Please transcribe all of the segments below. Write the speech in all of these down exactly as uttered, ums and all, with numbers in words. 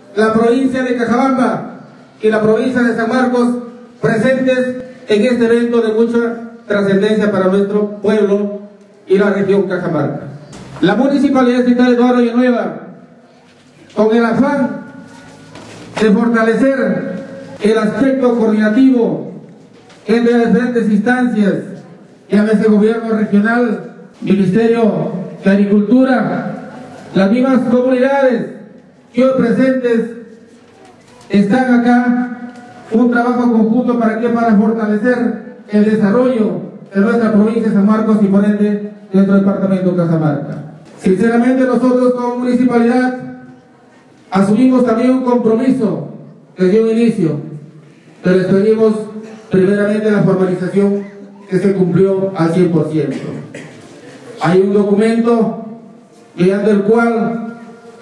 la provincia de Cajabamba y la provincia de San Marcos presentes en este evento de mucha trascendencia para nuestro pueblo y la región Cajamarca. La Municipalidad Distrital Eduardo Villanueva, con el afán de fortalecer el aspecto coordinativo entre las diferentes instancias, llámese gobierno regional, Ministerio de Agricultura, las mismas comunidades que hoy presentes están acá, un trabajo conjunto para que para fortalecer el desarrollo de nuestra provincia de San Marcos y por ende de nuestro departamento de Cajamarca. Sinceramente nosotros como municipalidad asumimos también un compromiso que dio inicio, pero les pedimos primeramente la formalización que se cumplió al cien por ciento. Hay un documento mediante el cual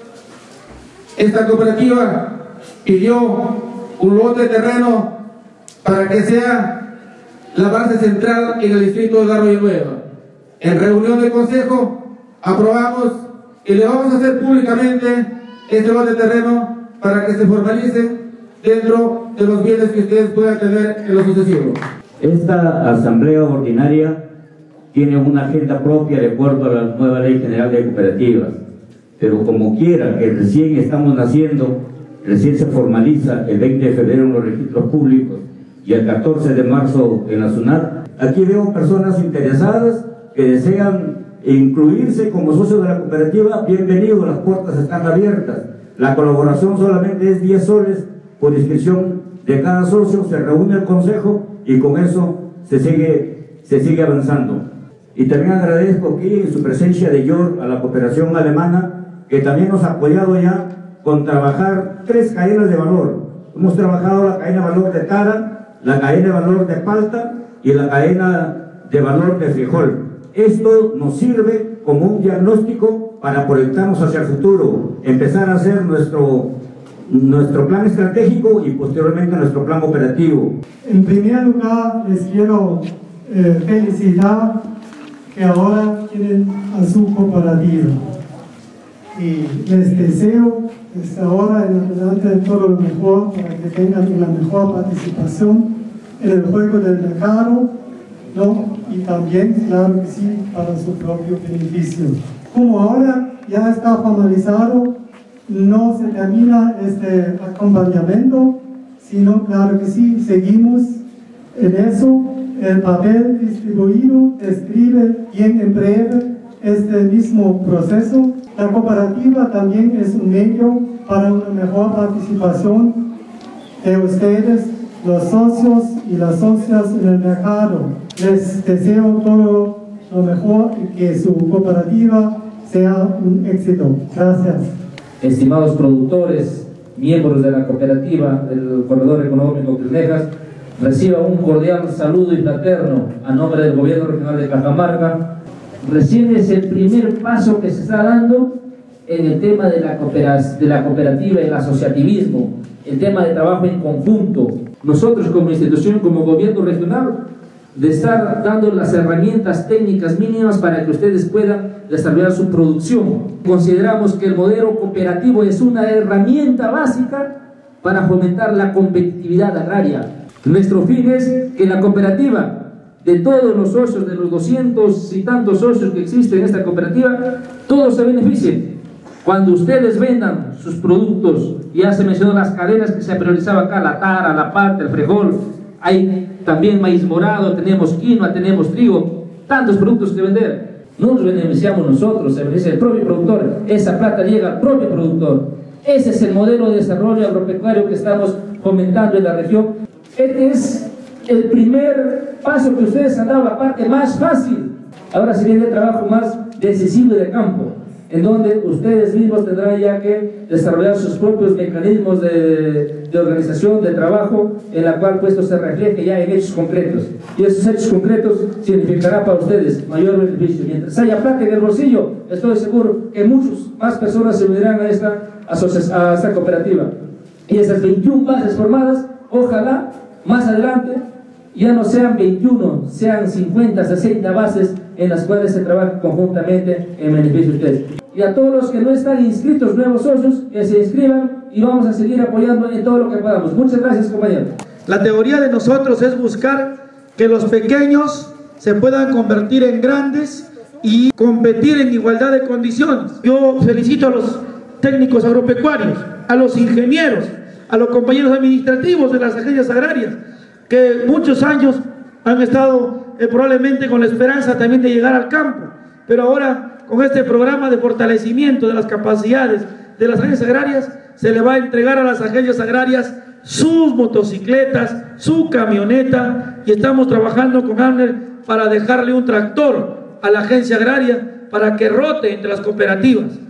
esta cooperativa pidió un lote de terreno para que sea la base central en el distrito de Eduardo Villanueva. En reunión de consejo aprobamos y le vamos a hacer públicamente este lote de terreno para que se formalicen dentro de los bienes que ustedes puedan tener en lo sucesivo. Esta asamblea ordinaria tiene una agenda propia de acuerdo a la nueva Ley General de Cooperativas, pero como quiera que recién estamos naciendo, recién se formaliza el veinte de febrero en los registros públicos y el catorce de marzo en la SUNAT. Aquí veo personas interesadas que desean incluirse como socios de la cooperativa. Bienvenidos, las puertas están abiertas. La colaboración solamente es diez soles por inscripción de cada socio, se reúne el consejo y con eso se sigue, se sigue avanzando. Y también agradezco aquí en su presencia de York a la cooperación alemana, que también nos ha apoyado ya con trabajar tres cadenas de valor. Hemos trabajado la cadena de valor de tara, la cadena de valor de palta y la cadena de valor de frijol. Esto nos sirve como un diagnóstico para proyectarnos hacia el futuro, empezar a hacer nuestro, nuestro plan estratégico y posteriormente nuestro plan operativo. En primer lugar, les quiero eh, felicitar que ahora tienen a su cooperativa. Y les deseo desde ahora en adelante todo lo mejor para que tengan una mejor participación en el juego del mercado, ¿no? Y también, claro que sí, para su propio beneficio. Como ahora ya está formalizado, no se termina este acompañamiento, sino, claro que sí, seguimos en eso. El papel distribuido describe bien en breve este mismo proceso. La cooperativa también es un medio para una mejor participación de ustedes, los socios y las socias en el mercado. Les deseo todo lo mejor y que su cooperativa sea un éxito. Gracias. Estimados productores, miembros de la cooperativa del Corredor Económico Quilmejas, reciba un cordial saludo y fraterno a nombre del Gobierno Regional de Cajamarca. Recién es el primer paso que se está dando en el tema de la, de la cooperativa, el asociativismo, el tema de trabajo en conjunto. Nosotros como institución, como gobierno regional, de estar dando las herramientas técnicas mínimas para que ustedes puedan desarrollar su producción. Consideramos que el modelo cooperativo es una herramienta básica para fomentar la competitividad agraria. Nuestro fin es que la cooperativa, de todos los socios, de los doscientos y tantos socios que existen en esta cooperativa, todos se beneficien. Cuando ustedes vendan sus productos, ya se mencionó las cadenas que se priorizaba acá, la tara, la palta, el frijol, hay también maíz morado, tenemos quinoa, tenemos trigo, tantos productos que vender. No nos beneficiamos nosotros, se beneficia el propio productor, esa plata llega al propio productor. Ese es el modelo de desarrollo agropecuario que estamos fomentando en la región. Este es el primer paso que ustedes han dado, la parte más fácil. Ahora se viene el trabajo más decisivo de campo, en donde ustedes mismos tendrán ya que desarrollar sus propios mecanismos de, de organización, de trabajo, en la cual pues, esto se refleje ya en hechos concretos. Y esos hechos concretos significará para ustedes mayor beneficio. Mientras haya plata en el bolsillo, estoy seguro que muchas más personas se unirán a esta, a esta cooperativa. Y esas veintiuna bases formadas, ojalá más adelante ya no sean veintiuno, sean cincuenta, sesenta bases en las cuales se trabaja conjuntamente en beneficio de ustedes. Y a todos los que no están inscritos, nuevos socios, que se inscriban y vamos a seguir apoyando en todo lo que podamos. Muchas gracias, compañeros. La teoría de nosotros es buscar que los pequeños se puedan convertir en grandes y competir en igualdad de condiciones. Yo felicito a los técnicos agropecuarios, a los ingenieros, a los compañeros administrativos de las agencias agrarias, que muchos años han estado eh, probablemente con la esperanza también de llegar al campo, pero ahora con este programa de fortalecimiento de las capacidades de las agencias agrarias, se le va a entregar a las agencias agrarias sus motocicletas, su camioneta, y estamos trabajando con AMNER para dejarle un tractor a la agencia agraria para que rote entre las cooperativas.